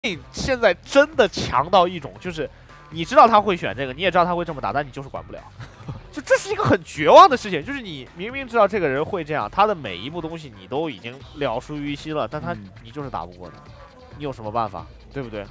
现在真的强到一种，就是你知道他会选这个，你也知道他会这么打，但你就是管不了。就这是一个很绝望的事情，就是你明明知道这个人会这样，他的每一步东西你都已经了熟于心了，但你就是打不过他，你有什么办法，对不对？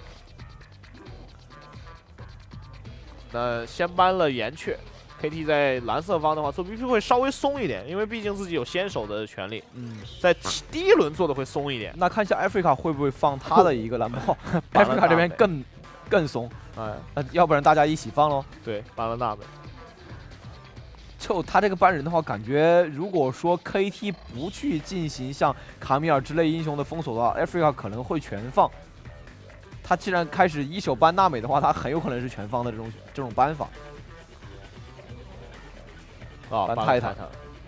那先搬了岩雀。 KT 在蓝色方的话，做 BP 会稍微松一点，因为毕竟自己有先手的权利。在第一轮做的会松一点。 那看一下 Africa 会不会放他的一个蓝炮？Africa 这边更松，要不然大家一起放喽。 对，搬了娜美。 就他这个搬人的话，感觉如果说 KT 不去进行像卡米尔之类英雄的封锁的话 ，Africa 可能会全放。他既然开始一手搬娜美的话，他很有可能是全放的这种搬法。 啊， 搬泰坦。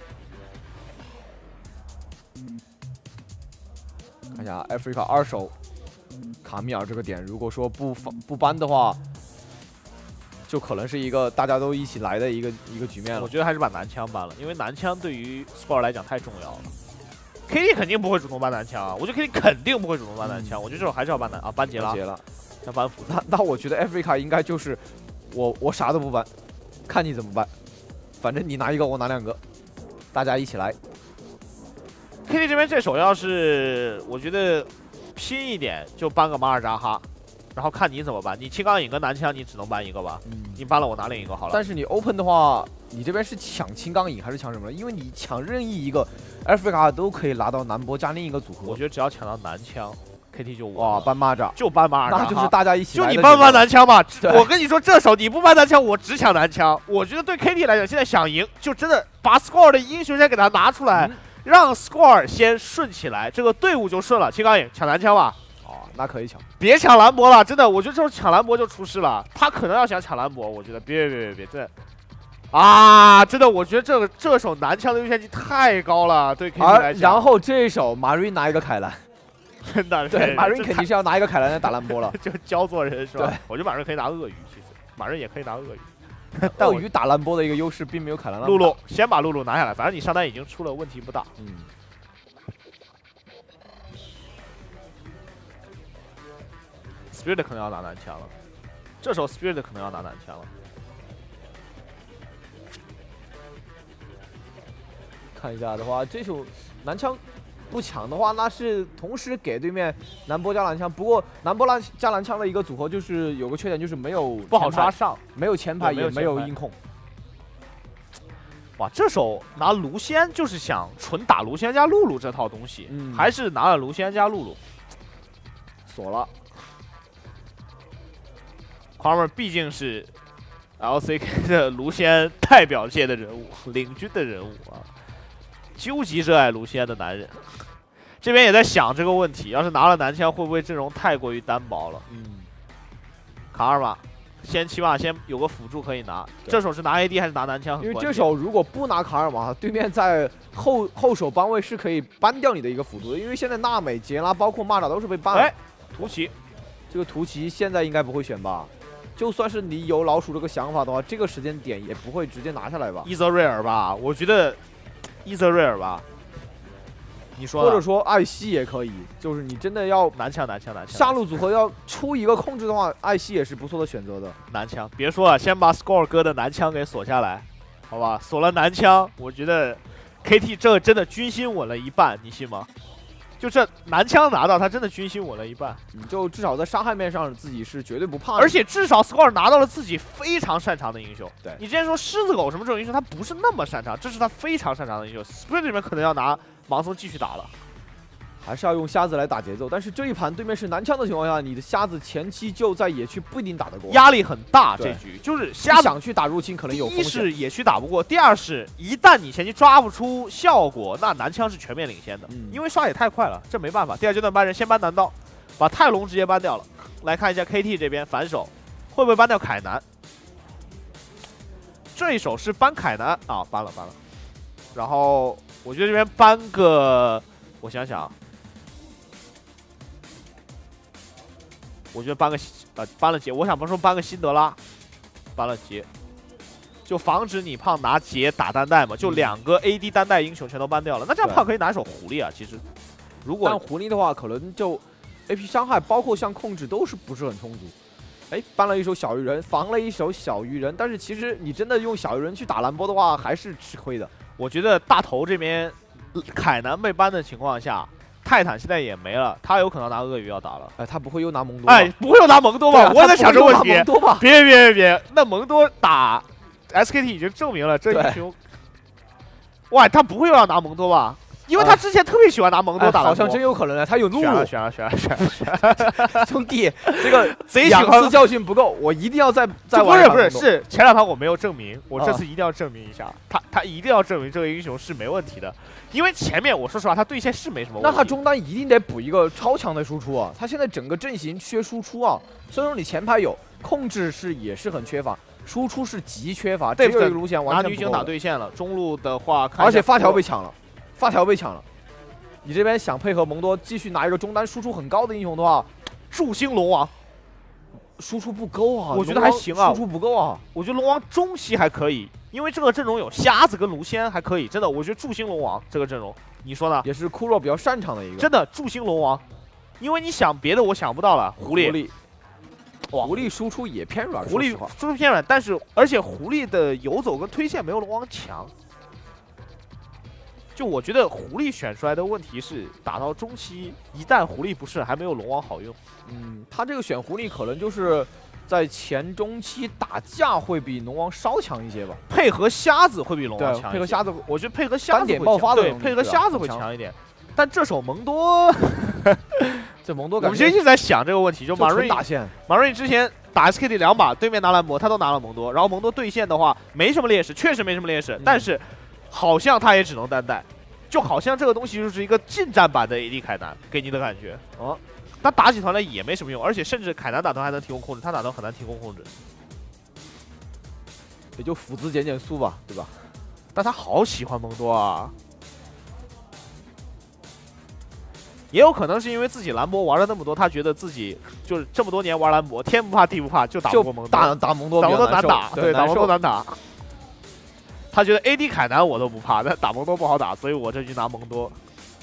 看一下 Africa 二手卡米尔这个点，如果说不搬的话，就可能是一个大家都一起来的一个局面了。 我觉得还是把男枪搬了，因为男枪对于 Score 来讲太重要了。KT 肯定不会主动搬男枪啊，我觉得 KT 肯定不会主动搬男枪，我觉得这种还是要搬搬杰拉。要搬辅。 那我觉得 Africa 应该就是我啥都不搬，看你怎么办。 反正你拿一个，我拿2个，大家一起来。 KT 这边这手要是我觉得拼一点，就搬个马尔扎哈，然后看你怎么办。你青钢影跟男枪，你只能搬一个吧？你搬了我拿另一个好了。 但是你 Open 的话，你这边是抢青钢影还是抢什么呢？因为你抢任意一个 Africa 都可以拿到男波加另一个组合。 我觉得只要抢到男枪。 KT 就哇搬蚂蚱， 就搬马尔扎哈， 那就是大家一起就你搬男枪吧。我跟你说，这手你不搬男枪，我只抢男枪。我觉得对 KT 来讲，现在想赢，就真的把 Score 的英雄先给他拿出来，让 Score 先顺起来，这个队伍就顺了。青钢影抢男枪吧。 哦，那可以抢， 别抢兰博了，真的，我觉得这时候抢兰博就出事了。他可能要想抢兰博，我觉得别，真的。啊，真的，我觉得这手男枪的优先级太高了，对 KT 来讲。 然后这一手马瑞拿一个凯兰。 真的， 对，马瑞肯定是要拿一个凯兰来打兰波了， 就教做人是吧？ 对， 我觉得马瑞可以拿鳄鱼，其实马瑞也可以拿鳄鱼。 鳄鱼打兰波的一个优势并没有凯兰那么大。 露露先把露露拿下来，反正你上单已经出了，问题不大。Spirit 可能要拿男枪了，这时候 Spirit 可能要拿男枪了。 看一下的话，这手男枪。 不抢的话，那是同时给对面男波加蓝枪。不过男波加蓝枪的一个组合就是有个缺点，就是没有不好刷上， 没有前排也没有音控。 哇，这手拿卢仙就是想纯打卢仙加露露这套东西，还是拿了卢仙加露露， 锁了。 狂们毕竟是 LCK 的卢仙代表界的人物，领军的人物啊。 究极热爱卢仙的男人，这边也在想这个问题：要是拿了男枪，会不会阵容太过于单薄了？卡尔玛，起码先有个辅助可以拿。这手是拿 AD 还是拿男枪？ 因为这手如果不拿卡尔玛，对面在后手帮位是可以搬掉你的一个辅助的。因为现在娜美、杰拉包括蚂蚱都是被ban了。 哎，图奇， 这个图奇现在应该不会选吧？就算是你有老鼠这个想法的话，这个时间点也不会直接拿下来吧？ 伊泽瑞尔吧，我觉得。 伊泽瑞尔吧，你说， 或者说艾希也可以，就是你真的要男枪， 下路组合要出一个控制的话，艾希也是不错的选择的。 男枪，别说了，先把 Score 哥的男枪给锁下来，好吧？锁了男枪，我觉得 KT 这真的军心稳了一半，你信吗？就这男枪拿到，他真的军心稳了一半。 你就至少在伤害面上自己是绝对不怕的， 而且至少 Score 拿到了自己非常擅长的英雄。 对你之前说狮子狗什么这种英雄，他不是那么擅长，这是他非常擅长的英雄。Spirit 里面可能要拿盲僧继续打了， 还是要用瞎子来打节奏。但是这一盘对面是男枪的情况下，你的瞎子前期就在野区不一定打得过， 压力很大。这局就是瞎子想去打入侵可能有风险。 第一是野区打不过，第二是一旦你前期抓不出效果，那男枪是全面领先的，因为刷野太快了，这没办法。第二阶段搬人先搬男刀，把泰隆直接搬掉了。来看一下 KT 这边反手会不会搬掉凯南？这一手是搬凯南啊，搬了。然后我觉得这边搬个，我想想。我觉得搬了杰，我想说搬个辛德拉，搬了杰，就防止你胖拿杰打单带嘛，就2个 AD 单带英雄全都搬掉了。那这样胖可以拿一手狐狸啊，其实，如果但狐狸的话，可能就 AP 伤害，包括像控制都是不是很充足。哎，搬了一手小鱼人，防了一手小鱼人，但是其实你真的用小鱼人去打兰博的话，还是吃亏的。 我觉得大头这边凯南被搬的情况下，泰坦现在也没了，他有可能拿鳄鱼要打了。 哎，他不会又拿蒙多吧？ 哎，不会又拿蒙多吧？我也在想这个问题。 蒙多吧？ 别，那蒙多打 SKT 已经证明了这英雄。哇，他不会又要拿蒙多吧？因为他之前特别喜欢拿蒙多打兰博， 好像真有可能的。他有露露。 选了。 兄弟，这个贼喜欢 2次教训不够，我一定要再玩。 不是，是前2盘我没有证明，我这次一定要证明一下，他一定要证明这个英雄是没问题的，因为前面我说实话他对线是没什么问题。 那他中单一定得补一个超强的输出啊！他现在整个阵型缺输出啊，虽然说你前排有控制也是很缺乏，输出是极缺乏，这个路线完全拿女警打对线了，中路的话， 而且发条被抢了，你这边想配合蒙多继续拿一个中单输出很高的英雄的话， 祝星龙王输出不够啊， 我觉得还行啊， 输出不够啊， 我觉得龙王中期还可以，因为这个阵容有瞎子跟卢仙还可以，真的，我觉得祝星龙王这个阵容，你说呢？ 也是库洛比较擅长的一个， 真的祝星龙王，因为你想别的我想不到了，狐狸， 哇，狐狸输出也偏软， 狐狸输出偏软，但是而且狐狸的游走跟推线没有龙王强。就我觉得狐狸选出来的问题是，打到中期，一旦狐狸不是，还没有龙王好用。 他这个选狐狸可能就是在前中期打架会比龙王稍强一些吧， 配合瞎子会比龙王强一些。 配合瞎子， 我觉得配合瞎子单点爆发的， 对，配合瞎子会强一点。但这手蒙多， 这蒙多， 我们现在一直在想这个问题，就马瑞打线， 马瑞之前打 SKT 2把，对面拿兰博，他都拿了蒙多，然后蒙多对线的话没什么劣势，确实没什么劣势，但是。好像他也只能单带，就好像这个东西就是一个近战版的 AD 凯南给你的感觉哦。他打起团来也没什么用，而且甚至凯南打团还能提供控制，他打团很难提供控制， 也就辅资减速吧，对吧？ 但他好喜欢蒙多啊，也有可能是因为自己兰博玩了那么多，他觉得自己就是这么多年玩兰博，天不怕地不怕，就打不过蒙多， 打蒙多难打，对，打蒙多难打。他觉得 AD 凯南我都不怕，但打蒙多不好打，所以我这局拿蒙多。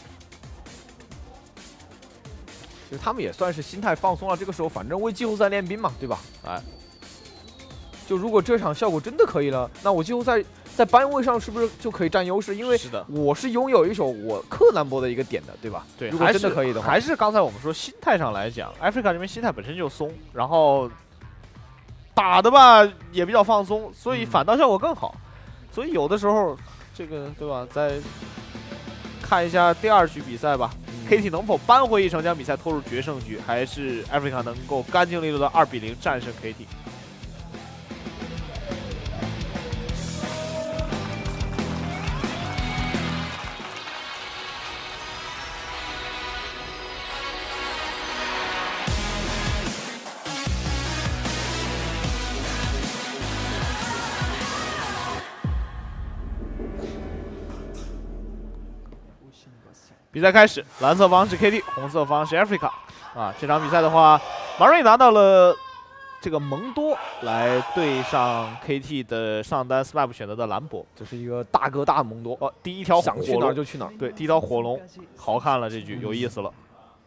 其实他们也算是心态放松了，这个时候反正为季后赛练兵嘛，对吧？ 哎， 就如果这场效果真的可以了，那我季后赛在班位上是不是就可以占优势？因为我是拥有一手我克兰博的一个点的，对吧？ 对， 如果真的可以的话， 还是刚才我们说心态上来讲，Africa 这边心态本身就松，然后打的吧也比较放松，所以反倒效果更好。所以有的时候，这个对吧？再看一下第2局比赛吧，KT 能否扳回一城，将比赛拖入决胜局，还是 Africa 能够干净利落的2比0战胜 KT？比赛开始，蓝色方是 KT， 红色方是 Africa。啊，这场比赛的话，马瑞拿到了这个蒙多来对上 KT 的上单 SMAP 选择的兰博， 这是一个大哥大蒙多。 哦，第一条想去哪儿就去哪儿。 对，第一条火龙，好看了这局，有意思了。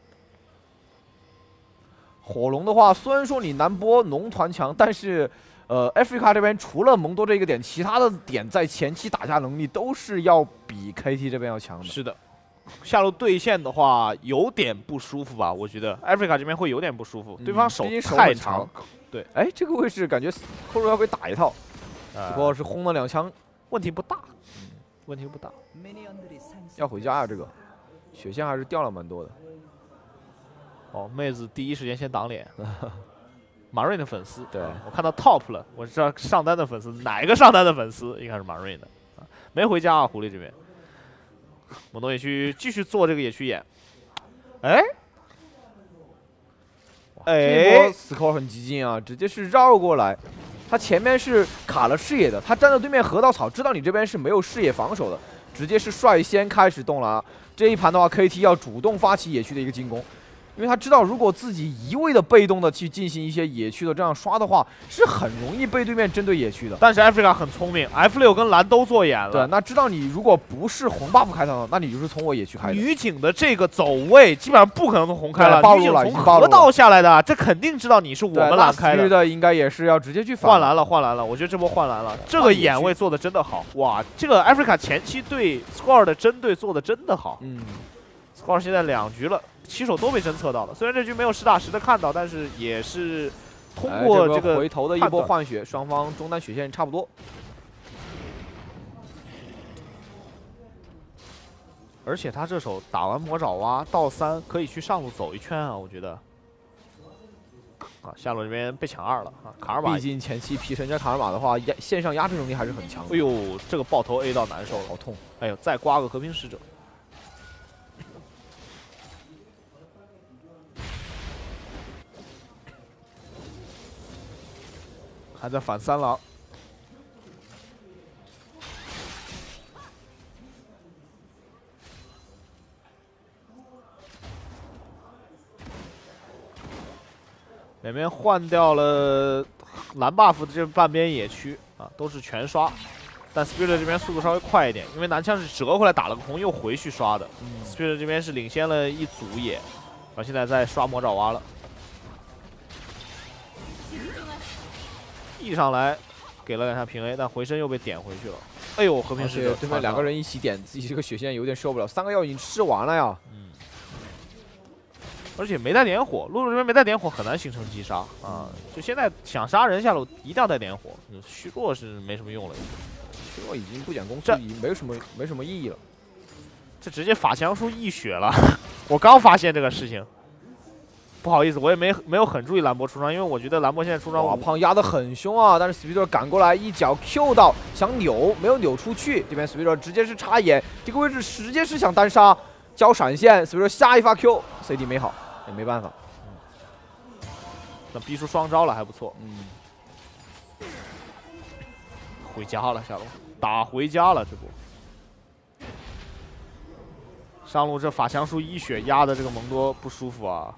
火龙的话，虽然说你南波农团强，但是Africa 这边除了蒙多这个点，其他的点在前期打架能力都是要比 KT 这边要强的。 是的。下路对线的话有点不舒服吧？我觉得 Africa 这边会有点不舒服，对方手太长。对， 哎，这个位置感觉扣肉要给打一套，不过是轰了2枪， 问题不大，问题不大。 要回家啊，这个血线还是掉了蛮多的。 哦，妹子第一时间先挡脸，马瑞的粉丝。 对， 我看到 top 了，我知道上单的粉丝哪一个上单的粉丝应该是马瑞的，没回家啊，狐狸这边。蒙多野区继续做这个野区眼，哎， 这波死扣很激进啊，直接是绕过来，他前面是卡了视野的，他站在对面河道草，知道你这边是没有视野防守的，直接是率先开始动了啊。这一盘的话 ，KT 要主动发起野区的一个进攻，因为他知道如果自己一味的被动的去进行一些野区的这样刷的话，是很容易被对面针对野区的。 但是 Africa 很聪明 ，F6跟蓝都做眼了。 对，那知道你如果不是红 buff 开的，那你就是从我野区开的。 女警的这个走位基本上不可能从红开了， 暴露了， 女警从河道下来的，这肯定知道你是我们蓝开的，应该也是要直接去换蓝了，换蓝了。我觉得这波换蓝了，这个眼位做的真的好，哇，这个 Africa 前期对 Score 的针对做的真的好。Score 现在2局了，棋手都被侦测到了，虽然这局没有实打实的看到，但是也是通过这个回头的一波换血，双方中单血线差不多。 而且他这手打完魔爪蛙到3，可以去上路走一圈啊，我觉得。啊，下路这边被抢2了啊，卡尔玛。 毕竟前期皮神加卡尔玛的话，线上压制能力还是很强的。 哎呦，这个爆头 A 到难受了， 好痛！ 哎呦，再刮个和平使者。还在反3狼。两边换掉了蓝 buff 的这半边野区啊，都是全刷，但 Spirit 这边速度稍微快一点，因为男枪是折回来打了个红又回去刷的。Spirit 这边是领先了一组野，然后现在在刷魔爪蛙了。一上来给了2下平 A， 但回身又被点回去了。哎呦，和平使者对面2个人一起点，自己这个血线有点受不了，3个药已经吃完了呀。 而且没带点火，露露这边没带点火很难形成击杀啊！就现在想杀人下路一定要带点火，虚弱是没什么用了。 虚弱已经不减攻速，已经没什么意义了。 这直接法强术一血了，我刚发现这个事情。不好意思，我也没有很注意兰博出装，因为我觉得兰博现在出装。 哇，胖压得很凶啊！但是 Speeder 赶过来一脚 Q 到，想扭没有扭出去，这边 Speeder 直接是插眼，这个位置直接是想单杀。交闪现 ，Speeder 下一发 Q CD 没好，也没办法。 那逼出双招了，还不错。回家了，下路打回家了，这波。上路这法强术一血压的这个蒙多不舒服啊。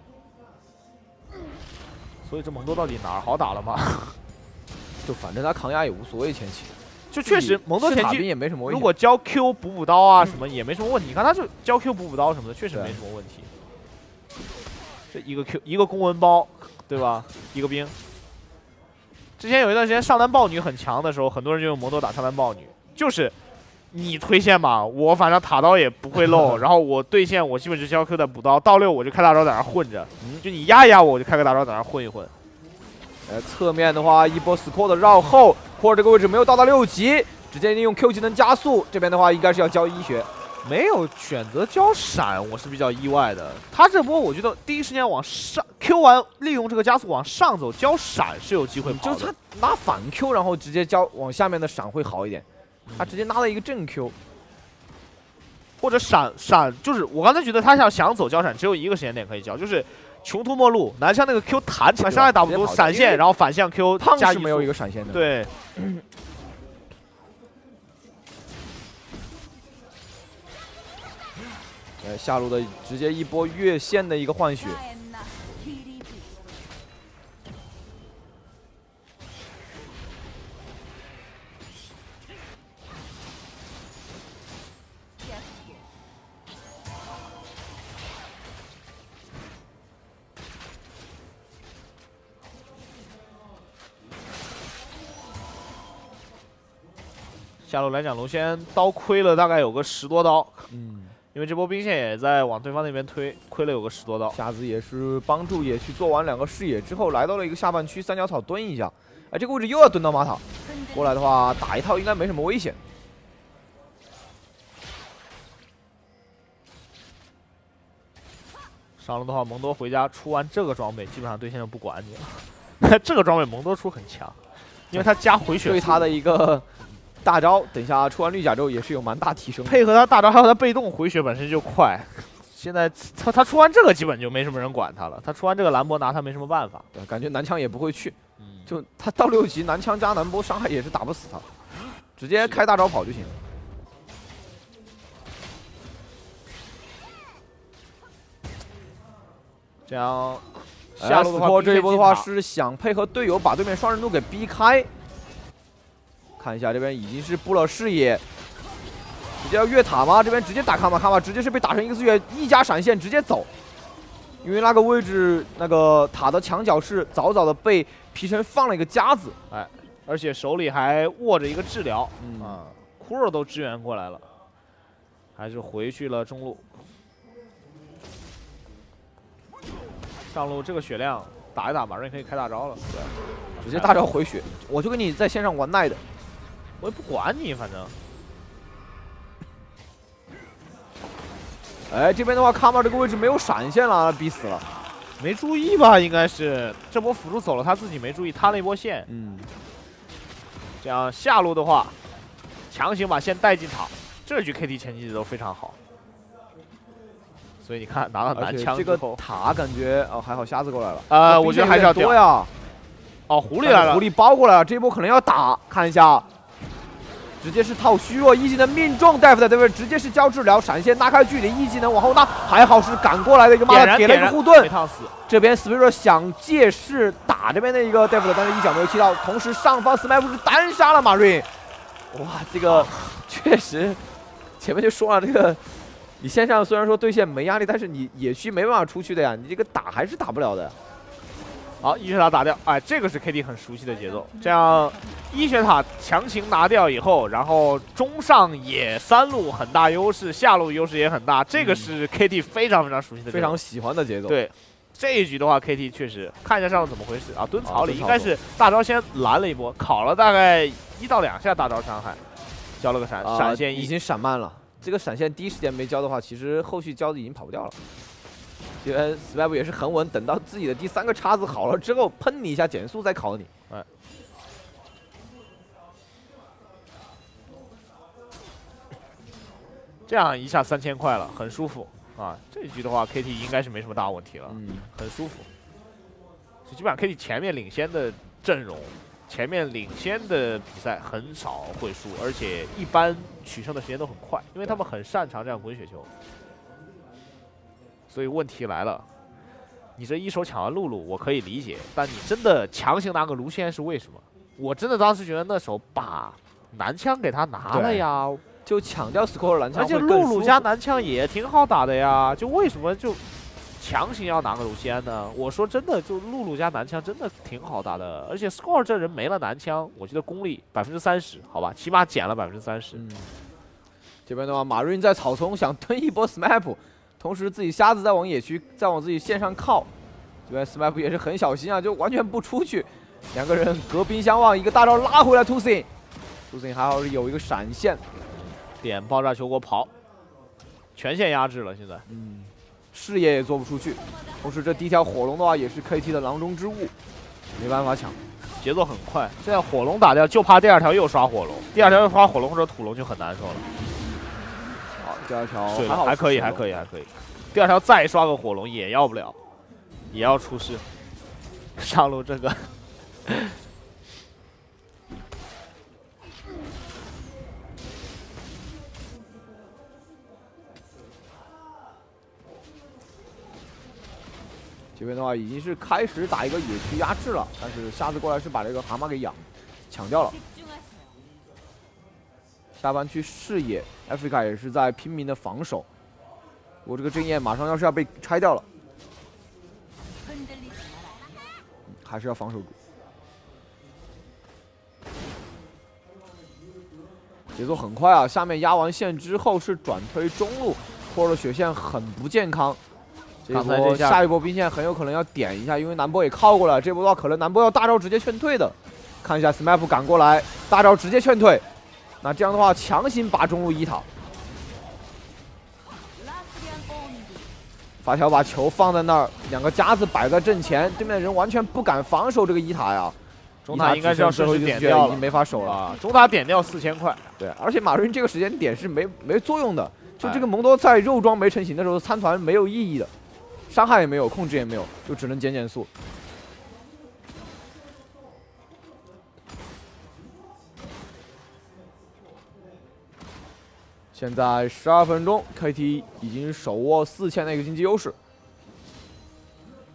所以这蒙多到底哪儿好打了吗？ 就反正他抗压也无所谓，前期。 就确实，蒙多前期也没什么问题。 如果交 Q 补刀啊什么也没什么问题。你看他就交 Q 补刀什么的，确实没什么问题。这一个 Q 一个公文包，对吧？一个兵。之前有一段时间上单豹女很强的时候，很多人就用蒙多打上单豹女，就是你推线嘛，我反正塔刀也不会漏，然后我对线我基本就交 Q 的补刀，到6我就开大招在那混着，就你压一压我，我就开个大招在那混一混。 侧面的话，一波 Score 的绕后，或者这个位置没有到达6级，直接利用 Q 技能加速。这边的话应该是要交1血， 没有选择交闪，我是比较意外的。他这波我觉得第一时间往上 Q 完，利用这个加速往上走，交闪是有机会跑的。 就是他拿反 Q， 然后直接交往下面的闪会好一点。他直接拿了一个正 Q， 或者闪，就是我刚才觉得他想走交闪，只有一个时间点可以交，就是穷途末路，南枪那个 Q 弹起来，伤害打不出，闪现，然后反向 Q 胖加是没有一个闪现的。 对。 下路的直接一波越线的一个换血。 下路来讲，龙仙刀亏了大概有个10多刀，因为这波兵线也在往对方那边推，亏了有个10多刀。 瞎子也是帮助野区做完2个视野之后，来到了一个下半区三角草蹲一下，哎，这个位置又要蹲到马塔，过来的话打一套应该没什么危险。 上路的话，蒙多回家出完这个装备，基本上对线就不管你了。这个装备蒙多出很强，因为他加回血， 对他的一个大招，等一下出完绿甲之后也是有蛮大提升。 配合他大招，还有他被动回血本身就快。现在他出完这个，基本就没什么人管他了。他出完这个兰博拿他没什么办法。 对，感觉南枪也不会去。就他到6级，南枪加南波伤害也是打不死他，直接开大招跑就行了。 这样下路的话， 这一波的话是想配合队友把对面双人弩给逼开。看一下这边已经是布了视野，直接要越塔吗？这边直接打卡玛直接是被打成一个4越，1加闪现直接走。因为那个位置那个塔的墙角是早早的被皮城放了一个夹子， 哎，而且手里还握着一个治疗，库尔都支援过来了，还是回去了中路。上路这个血量打一打，马上可以开大招了，对， 直接大招回血，我就跟你在线上玩耐的， 我也不管你，反正。 哎，这边的话，卡玛这个位置没有闪现了，逼死了。 没注意吧？应该是这波辅助走了，他自己没注意，他那波线。这样下路的话，强行把线带进塔，这局 KT 前期都非常好。所以你看拿到男枪之后， 这个塔感觉哦还好，瞎子过来了。 我觉得还是要多呀。 哦，狐狸来了， 狐狸包过来了，这一波可能要打，看一下。直接是套虚弱，一技能命中，大夫在这边直接是交治疗，闪现拉开距离，一技能往后拉，还好是赶过来的一个妈的给了一个护盾， 没烫死。 这边 Spirit 想借势打这边的一个 Death 的，但是一脚没有踢到，同时上方 Smite 是单杀了马瑞，哇，这个确实前面就说了，这个你线上虽然说对线没压力，但是你野区没办法出去的呀，你这个打还是打不了的。 好，一血塔打掉，哎，这个是 KT 很熟悉的节奏。这样一血塔强行拿掉以后，然后中上野3路很大优势，下路优势也很大，这个是 KT 非常非常熟悉的节奏， 非常喜欢的节奏。 对，这一局的话 KT 确实看一下上路怎么回事啊，蹲草里应该是大招先拦了一波，烤了大概1到2下大招伤害，交了个闪现已经闪慢了。这个闪现第一时间没交的话，其实后续交的已经跑不掉了。这边 Smite 也是很稳，等到自己的第3个叉子好了之后，喷你一下减速再烤你。 哎，这样一下3000块了，很舒服啊！这一局的话 ，KT 应该是没什么大问题了，很舒服。基本上 KT 前面领先的阵容，前面领先的比赛很少会输，而且一般取胜的时间都很快，因为他们很擅长这样滚雪球。所以问题来了，你这一手抢完露露，我可以理解，但你真的强行拿个卢锡安是为什么？我真的当时觉得那手把男枪给他拿了呀， 就抢掉 Score 蓝枪， 而且露露加男枪也挺好打的呀，就为什么就强行要拿个卢锡安呢？我说真的，就露露加男枪真的挺好打的，而且 Score 这人没了男枪，我觉得功力30%，好吧，起码减了30%。 这边的话，马瑞在草丛想吞一波 Smite。同时，自己瞎子在往野区，再往自己线上靠。这边 Smite 也是很小心啊，就完全不出去。2个人隔兵相望，一个大招拉回来 ，Tusin 还好是有一个闪现， 点爆炸球给我跑，全线压制了。现在， 视野也做不出去。同时，这第一条火龙的话也是 KT 的囊中之物，没办法抢， 节奏很快。现在火龙打掉，就怕第2条又刷火龙，第2条又刷火龙或者土龙就很难受了。 第2条还可以。第2条再刷个火龙也要不了，也要出事。上路这个这边的话已经是开始打一个野区压制了，但是瞎子过来是把这个蛤蟆给抢掉了。下半区视野 ，Africa 也是在拼命的防守。我这个阵焰马上要被拆掉了，还是要防守住。节奏很快啊！下面压完线之后是转推中路，拖尔的血线很不健康。下一波兵线很有可能要点一下，因为南波也靠过来。这波的话，可能南波要大招直接劝退的。看一下 Smite 赶过来，大招直接劝退。那这样的话，强行把中路1塔。发条把球放在那儿，2个夹子摆在阵前，对面的人完全不敢防守这个1塔呀。 中塔应该是要顺势点掉了， 已经没法守了。 中塔点掉4000块。 对，而且马瑞这个时间点是没作用的，就这个蒙多在肉装没成型的时候参团没有意义的，伤害也没有，控制也没有，就只能减速。现在12分钟 ，KT 已经手握4000的一个经济优势。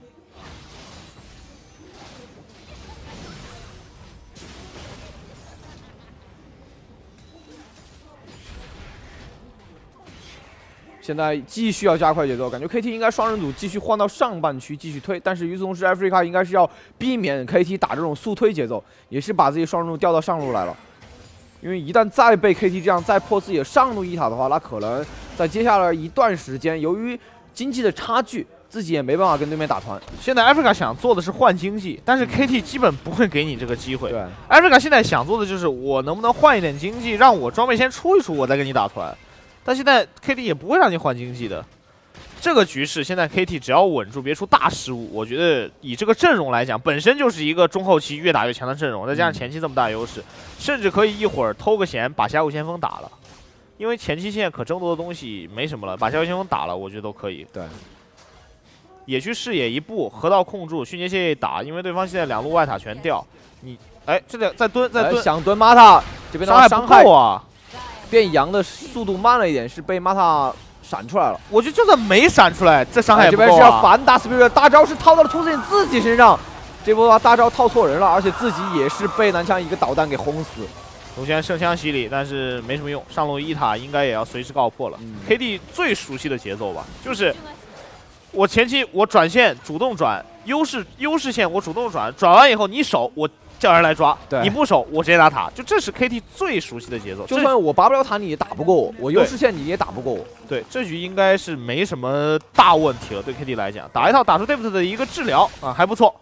现在继续要加快节奏，感觉 KT 应该双人组继续换到上半区继续推，但是与此同时 ，Africa 应该是要避免 KT 打这种速推节奏，也是把自己双人路调到上路来了。因为一旦再被 KT 这样再破自己的上路一塔的话，那可能在接下来一段时间，由于经济的差距，自己也没办法跟对面打团。 现在 Africa 想做的是换经济，但是 KT 基本不会给你这个机会。 对 ，Africa 现在想做的就是我能不能换一点经济，让我装备先出一出，我再跟你打团。但现在 KT 也不会让你换经济的。这个局势现在 KT 只要稳住，别出大失误，我觉得以这个阵容来讲，本身就是一个中后期越打越强的阵容，再加上前期这么大优势，甚至可以一会儿偷个闲把峡谷先锋打了。因为前期现在可争夺的东西没什么了，把峡谷先锋打了，我觉得都可以。 对。 野区视野一步，河道控住，迅捷线一打，因为对方现在2路外塔全掉，你哎，这个再蹲， 想蹲 Mata 这边的伤害不够啊， 变羊的速度慢了一点，是被 Mata 闪出来了。 我觉得就算没闪出来，这伤害也不够啊。 这边是要反打 Spirit， 大招是套到了兔子眼自己身上，这波大招套错人了，而且自己也是被南枪一个导弹给轰死。 卢锡安圣枪洗礼，但是没什么用，上路一塔应该也要随时告破了。KT 最熟悉的节奏吧，就是我前期我转线主动转，优势线我主动转，转完以后你守我叫人来抓，你不守我直接打塔，就这是 KT 最熟悉的节奏。 就算我拔不了塔，你也打不过我；我优势线你也打不过我。 对，这局应该是没什么大问题了。对 KT 来讲，打一套打出 David 的一个治疗啊，还不错。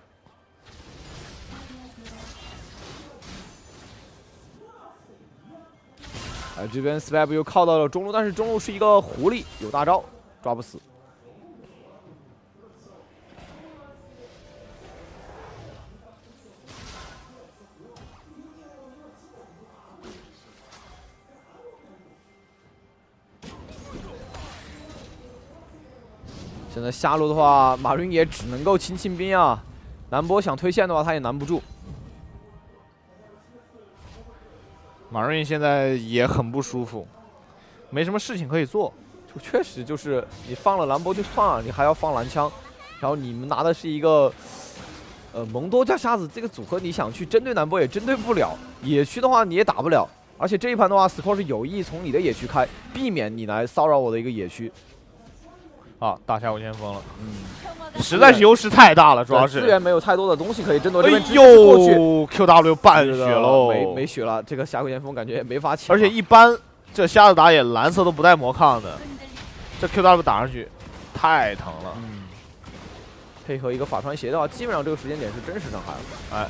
这边 Slap 又靠到了中路，但是中路是一个狐狸，有大招抓不死。现在下路的话，马云也只能够清兵啊。南波想推线的话，他也难不住。 马瑞现在也很不舒服，没什么事情可以做。 就确实就是你放了兰博就算了，你还要放蓝枪，然后你们拿的是一个蒙多加瞎子这个组合，你想去针对南波也针对不了，野区的话你也打不了。而且这一盘的话 ，Score 是有意从你的野区开，避免你来骚扰我的一个野区。 啊，大峡谷先锋了，实在是优势太大了，主要是资源没有太多的东西可以争夺。 哎呦 ，QW 半血喽， 没血了，这个峡谷先锋感觉也没法抢。 而且一般这瞎子打野蓝色都不带魔抗的，这 QW 打上去太疼了。 配合一个法传鞋的话，基本上这个时间点是真实伤害了。 哎。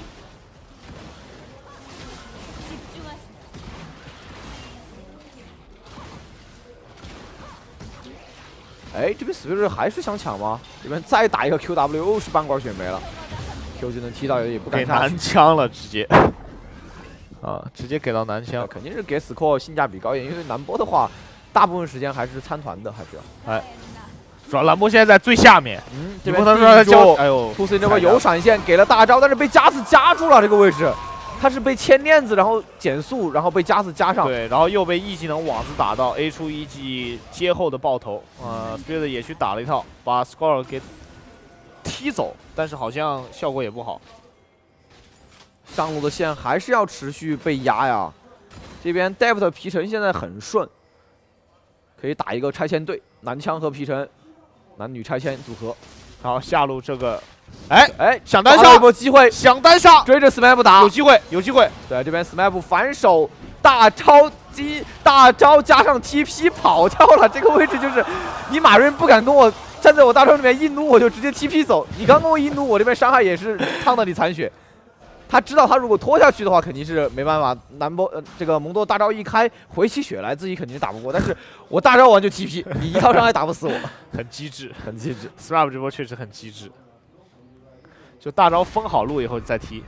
哎，这边 Spirit 还是想抢吗？这边再打一个 QW， 又是半罐血没了。Q 技能踢到也不敢下去，给男枪了，直接。啊，直接给到男枪， 肯定是给 Score 性价比高一点，因为南波的话，大部分时间还是参团的，还是要。 哎，主要蓝波现在在最下面， 这边不能说他交，哎呦， 兔 C 这边有闪现，给了大招，但是被加斯夹住了这个位置。他是被牵链子，然后减速，然后被加斯加上， 对，然后又被 E 技能网子打到 A 出一技接后的爆头，Spirit 也去打了一套，把 Score 给踢走，但是好像效果也不好。 上路的线还是要持续被压呀。这边 David 皮城现在很顺，可以打一个拆迁队，男枪和皮城男女拆迁组合。 然后下路这个。哎，想单杀一波机会， 想单杀， 追着 Smap 打， 有机会，有机会。 对，这边 Smap 反手大招加上 TP 跑掉了，这个位置就是你马瑞不敢跟我站在我大招里面一撸，我就直接 TP 走。你刚跟我一撸，我这边伤害也是烫到你残血。他知道他如果拖下去的话，肯定是没办法。南波这个蒙多大招一开，回起血来，自己肯定是打不过。但是我大招完就 TP， 你一套伤害打不死我， 很机智， 很机智。 Smap 这波确实很机智。就大招封好路以后再踢，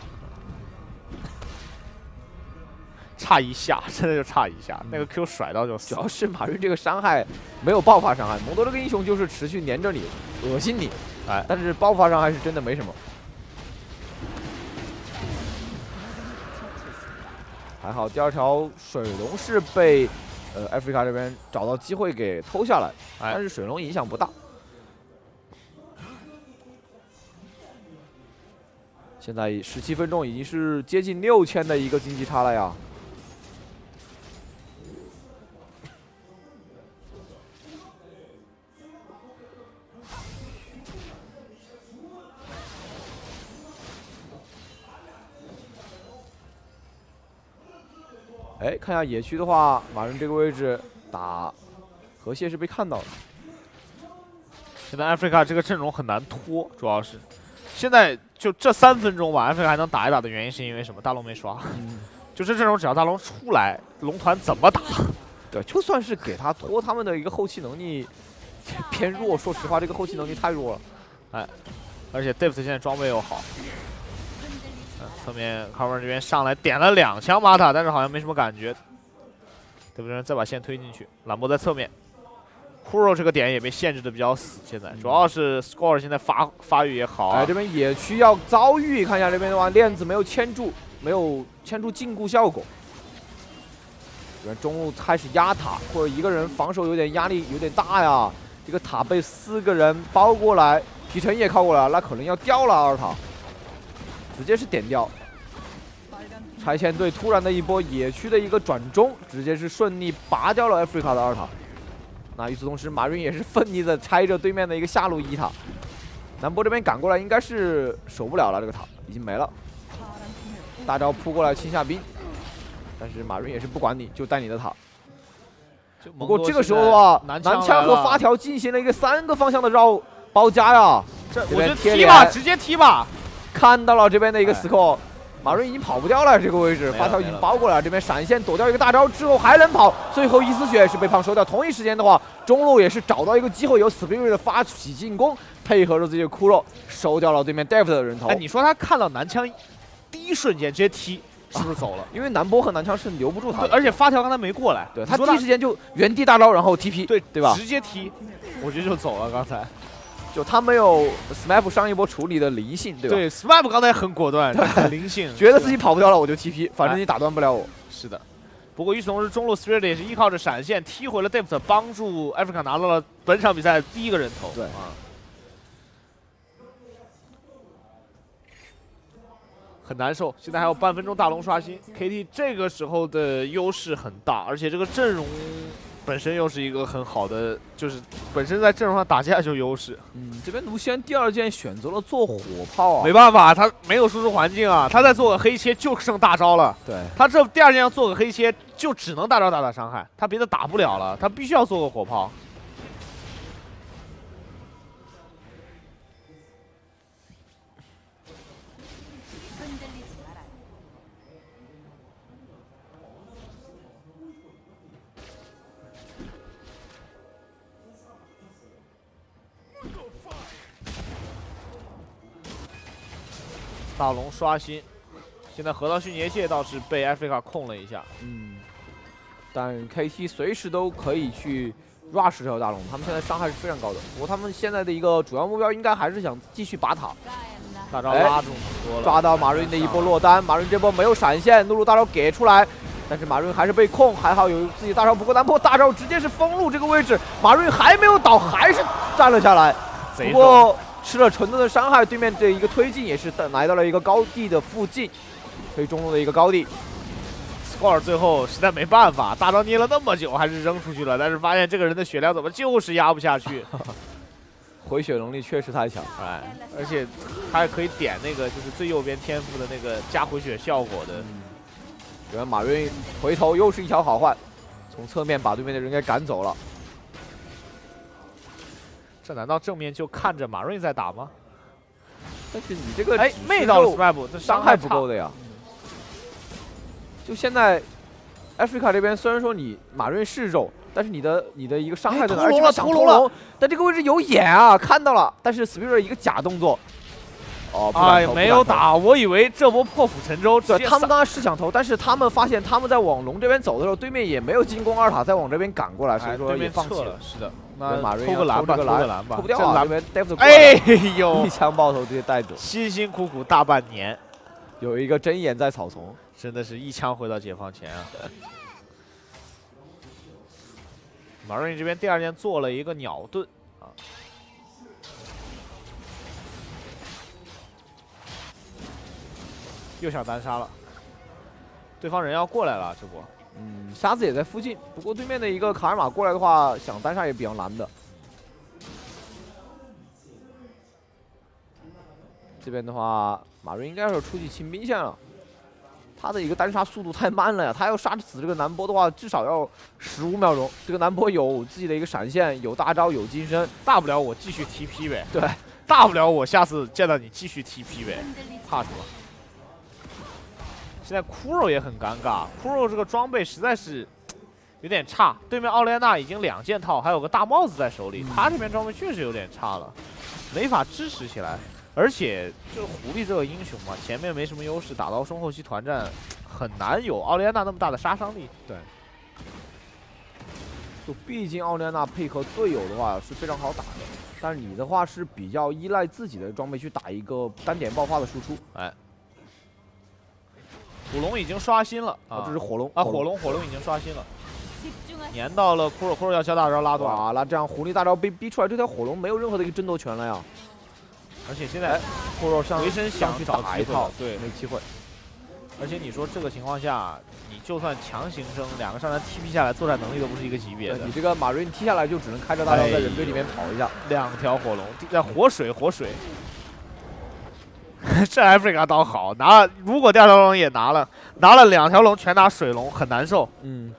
差一下，真的就差一下，那个 Q 甩到就死。 主要是马云这个伤害没有爆发伤害，蒙多这个英雄就是持续黏着你，恶心你， 哎， 但是爆发伤害是真的没什么。还好第二条水龙是被Africa 这边找到机会给偷下来，但是水龙影响不大。现在17分钟已经是接近6000的一个经济差了呀。 哎，看一下野区的话，马润这个位置打河蟹是被看到的。 现在 Africa 这个阵容很难拖，主要是现在就这3分钟吧，Africa 还能打一打的原因是因为什么？大龙没刷。就这阵容，只要大龙出来，龙团怎么打？ 对，就算是给他拖，他们的一个后期能力偏弱。说实话，这个后期能力太弱了。 哎，而且 Deft 现在装备又好。侧面 Carver 这边上来点了2枪马塔，但是好像没什么感觉。对不对？再把线推进去，兰博在侧面。Kuro 这个点也被限制的比较死，现在主要是 Score 现在发育也好啊。 哎，这边野区要遭遇，看一下这边的话，链子没有牵住，没有牵住禁锢效果。这边中路开始压塔，或者一个人防守有点压力有点大呀。这个塔被4个人包过来，皮城也靠过来，那可能要掉了2塔，直接是点掉。拆迁队突然的一波野区的一个转中，直接是顺利拔掉了 Africa 的2塔。那与此同时，马云也是奋力的拆着对面的一个下路1塔。南波这边赶过来，应该是守不了了，这个塔已经没了。大招扑过来清下兵，但是马云也是不管你，就带你的塔。不过这个时候啊，南枪和发条进行了一个3个方向的包夹呀。 我觉得踢吧，直接踢吧。 看到了这边的一个死扣。马瑞已经跑不掉了，这个位置发条已经包过来，这边闪现躲掉一个大招之后还能跑，最后一丝血是被胖收掉。同一时间的话，中路也是找到一个机会，由 Spirit 发起进攻，配合着自己的骷髅收掉了对面 Deft 的人头。 哎，你说他看到南枪第一瞬间直接踢，是不是走了？ 因为南波和南枪是留不住他的， 而且发条刚才没过来， 对他第一时间就原地大招，然后 TP， 对吧？ 直接踢，我觉得就走了。刚才。 就他没有 SMAP 上一波处理的灵性，对吧？ 对 ，SMAP 刚才很果断，很灵性， 觉得自己跑不掉了我就 TP， 反正你打断不了我。 是的。不过与此同时，中路 Spirit 也是依靠着闪现踢回了 Deft， 帮助 Africa 拿到了本场比赛第1个人头。 对啊，很难受。现在还有半分钟大龙刷新 ，KT 这个时候的优势很大，而且这个阵容。本身又是一个很好的，就是本身在阵容上打架就优势。 这边卢锡安第2件选择了做火炮啊， 没办法，他没有输出环境啊，他再做个黑切就剩大招了。 对， 他这第2件要做个黑切，就只能大招打伤害，他别的打不了了，他必须要做个火炮。大龙刷新，现在河道迅捷蟹倒是被 Africa 控了一下。 但 KT 随时都可以去 rush 这条大龙，他们现在伤害是非常高的。不过他们现在的一个主要目标应该还是想继续拔塔。 大招拉住多了， 抓到马瑞的一波落单，马瑞这波没有闪现，露露大招给出来，但是马瑞还是被控，还好有自己大招不过南破，大招直接是封路这个位置，马瑞还没有倒，还是站了下来。不过吃了纯盾的伤害，对面这一个推进也是来到了一个高地的附近，推中路的一个高地。 Score 最后实在没办法，大招捏了那么久，还是扔出去了，但是发现这个人的血量怎么就是压不下去。 回血能力确实太强， 哎，而且他还可以点那个就是最右边天赋的那个加回血效果的。 这边马瑞回头又是一条好换，从侧面把对面的人给赶走了。 这难道正面就看着马瑞在打吗？ 但是你这个哎，妹到了 SMAP， 这伤害不够的呀。就现在 ，Africa 这边虽然说你马瑞是肉，但是你的一个伤害在哪？ 屠龙了，屠龙了！ 但这个位置有眼啊，看到了。但是 Spirit 一个假动作，哦， 哎，没有打，我以为这波破釜沉舟。 对，他们刚才是想投，但是他们发现他们在往龙这边走的时候，对面也没有进攻2塔，再往这边赶过来，所以说也放弃了。 是的，那马瑞偷个篮吧， 偷不掉啊！这边 Deft 哎呦， 一枪爆头直接带走， 辛辛苦苦大半年， 有一个睁眼在草丛， 真的是一枪回到解放前啊！马瑞这边第2件做了一个鸟盾啊，又想单杀了，对方人要过来了，这波。 瞎子也在附近，不过对面的一个卡尔玛过来的话，想单杀也比较难的。这边的话，马瑞应该是出去清兵线了。 他的一个单杀速度太慢了呀！他要杀死这个南波的话，至少要15秒钟。这个南波有自己的一个闪现，有大招，有金身， 大不了我继续 TP 呗。 对， 大不了我下次见到你继续 TP 呗，怕什么？现在骷髅也很尴尬，骷髅这个装备实在是有点差。对面奥莲娜已经2件套，还有个大帽子在手里，他这边装备确实有点差了，没法支持起来。而且这个狐狸这个英雄嘛，前面没什么优势，打到中后期团战很难有奥莲娜那么大的杀伤力。 对，就毕竟奥莲娜配合队友的话是非常好打的，但是你的话是比较依赖自己的装备去打一个单点爆发的输出。 哎，土龙已经刷新了啊， 这是火龙啊，火龙已经刷新了，粘到了骷髅要交大招拉断啊，那这样狐狸大招被逼出来，这条火龙没有任何的一个争夺权了呀。 而且现在骷髅上回身想去打一套， 对， 没机会。 而且你说这个情况下，你就算强行升2个上单 TP 下来，作战能力都不是一个级别的。 你这个马瑞踢下来就只能开着大招在人堆里面跑一下。 2条火龙，在火水。这 Africa 倒好，如果第2条龙也拿了2条龙全拿水龙，很难受。 嗯。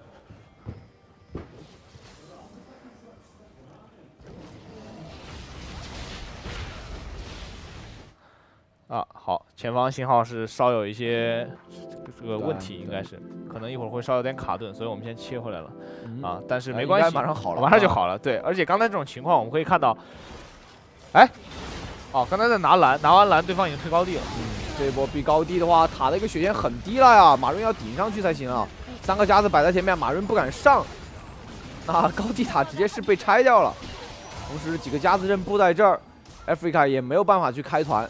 啊，好，前方信号是稍有一些这个问题，应该是可能一会儿会稍有点卡顿，所以我们先切回来了。啊，但是没关系， 马上好了， 马上就好了。对，而且刚才这种情况，我们可以看到，哎，哦，刚才在拿完蓝，对方已经推高地了。 这一波逼高地的话，塔的一个血线很低了呀，马润要顶上去才行啊。3个夹子摆在前面，马润不敢上，那高地塔直接是被拆掉了。同时几个夹子刃布在这儿 ，Africa 也没有办法去开团。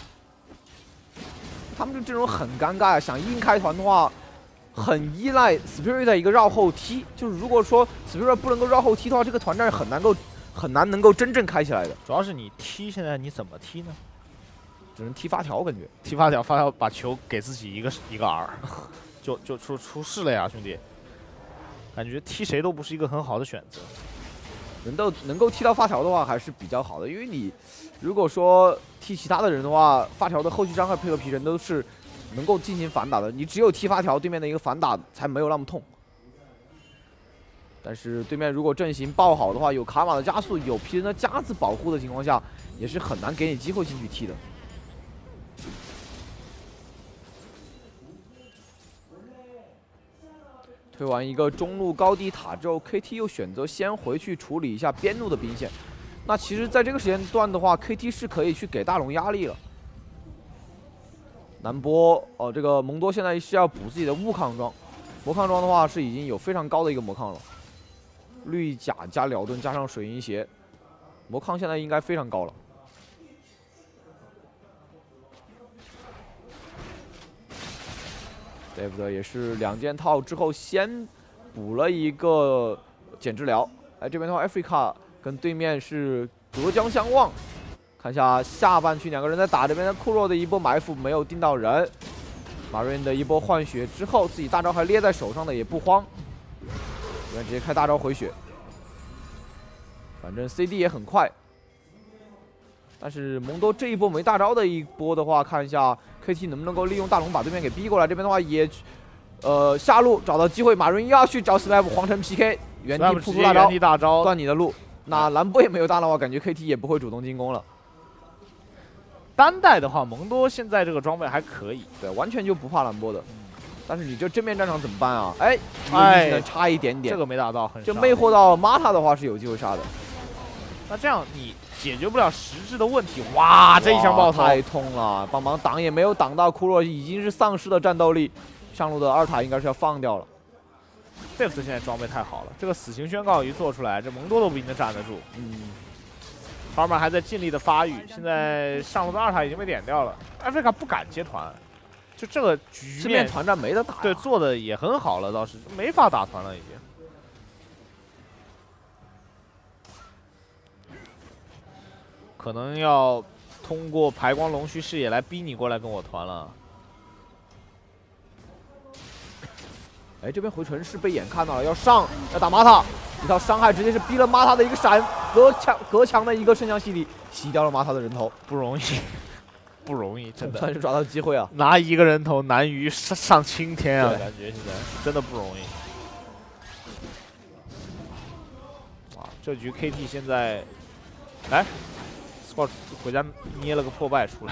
他们这阵容很尴尬呀，想硬开团的话，很依赖 Spirit 的一个绕后踢。就是如果说 Spirit 不能够绕后踢的话，这个团战很难能够真正开起来的。 主要是你踢，现在你怎么踢呢？ 只能踢发条，感觉踢发条把球给自己一个 R， 就出事了呀，兄弟！感觉踢谁都不是一个很好的选择。 能够踢到发条的话还是比较好的，因为你如果说踢其他的人的话，发条的后续伤害配合皮人都是能够进行反打的，你只有踢发条，对面的一个反打才没有那么痛。但是对面如果阵型爆好的话，有卡玛的加速，有皮人的夹子保护的情况下，也是很难给你机会进去踢的。推完一个中路高地塔之后 ，KT 又选择先回去处理一下边路的兵线。那其实，在这个时间段的话 ，KT 是可以去给大龙压力了。南波，这个蒙多现在是要补自己的物抗装，魔抗装的话是已经有非常高的一个魔抗了，绿甲加辽盾加上水银鞋，魔抗现在应该非常高了。Dave 也是2件套之后先补了一个减治疗。哎，这边的话 ，Africa 跟对面是隔江相望。看一下下半区2个人在打，这边的库洛的一波埋伏没有定到人，马瑞的一波换血之后，自己大招还捏在手上的也不慌，这边直接开大招回血。反正 CD 也很快。但是蒙多这一波没大招的一波的话，看一下 KT 能不能够利用大龙把对面给逼过来。这边的话也，下路找到机会，马润要去找 Slap 皇城 PK， 原地扑出大招，断你的路。那蓝波也没有大的话，感觉 KT 也不会主动进攻了。 单带的话，蒙多现在这个装备还可以， 对，完全就不怕蓝波的。但是你这正面战场怎么办啊？哎，能差一点点， 这个没打到，很就魅惑到 Mata 的话是有机会杀的。 那这样你解决不了实质的问题。哇，这一枪爆头太痛了，帮忙挡也没有挡到，库洛已经是丧失了战斗力，上路的2塔应该是要放掉了。 Dave 现在装备太好了，这个死刑宣告一做出来，这蒙多都不一定能站得住。Farmer 还在尽力的发育，现在上路的2塔已经被点掉了 ，Africa 不敢接团，就这个局面团战没得打， 对，做的也很好了，倒是没法打团了已经。可能要通过排光龙须视野来逼你过来跟我团了。 哎，这边回城是被眼看到了，要打玛塔，一套伤害直接是逼了玛塔的一个闪隔墙的一个圣降洗礼，洗掉了玛塔的人头， 不容易。 不容易，真的。 算是抓到机会啊！ 拿一个人头难于上青天啊， 对感觉现在真的不容易。啊，这局 KT 现在，来 ，Squad 回家捏了个破败出来。